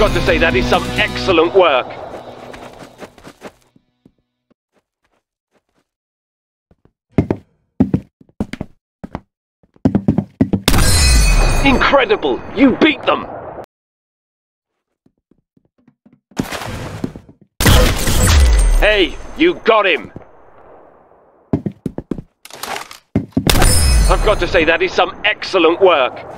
got to say, that is some excellent work. Incredible! You beat them! Hey, you got him! I've got to say, that is some excellent work.